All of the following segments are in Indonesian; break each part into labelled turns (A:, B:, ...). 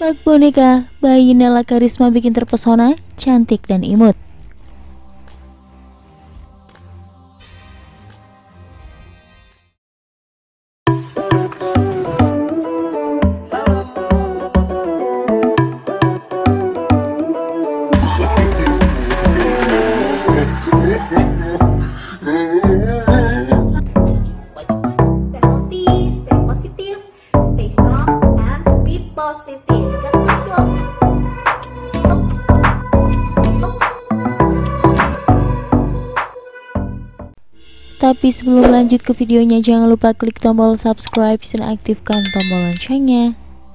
A: Bak boneka, bayi Nela Karisma bikin terpesona, cantik dan imut. Tapi sebelum lanjut ke videonya, jangan lupa klik tombol subscribe dan aktifkan tombol loncengnya.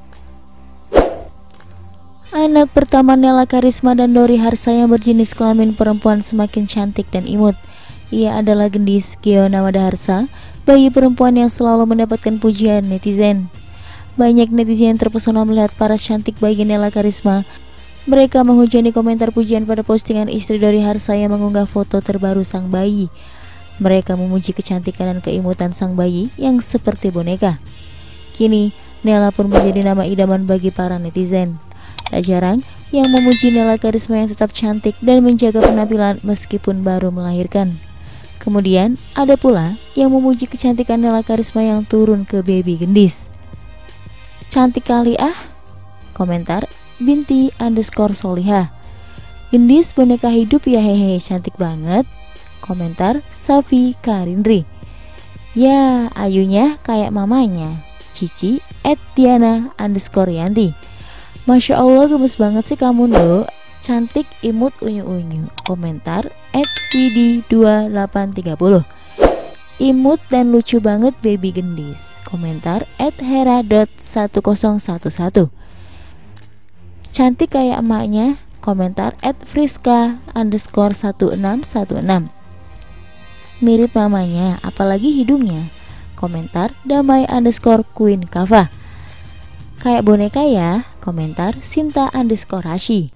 A: Anak pertama Nela Karisma dan Dori Harsa yang berjenis kelamin perempuan semakin cantik dan imut. Ia adalah gendis Gio Nawada Harsa, bayi perempuan yang selalu mendapatkan pujian netizen. Banyak netizen yang terpesona melihat paras cantik bayi Nela Karisma. Mereka menghujani komentar pujian pada postingan istri Dori Harsa yang mengunggah foto terbaru sang bayi. Mereka memuji kecantikan dan keimutan sang bayi yang seperti boneka. Kini, Nela pun menjadi nama idaman bagi para netizen. Tak jarang yang memuji Nela Karisma yang tetap cantik dan menjaga penampilan meskipun baru melahirkan. Kemudian, ada pula yang memuji kecantikan Nela Karisma yang turun ke baby gendis. Cantik kali ah, komentar Binti_Solihah. Gendis boneka hidup ya hehe, cantik banget, komentar Safi Karindri. Ya, ayunya kayak mamanya, Cici @Diana_Yanti. Masya Allah, gemes banget sih kamu Ndo, cantik, imut, unyu-unyu, komentar @Widi2830. Imut dan lucu banget baby gendis, komentar @Hera.1011. Cantik kayak emaknya, komentar @Friska_1616. Mirip mamanya, apalagi hidungnya, komentar Damai_Queen Kava. Kayak boneka ya, komentar Sinta_Rashi.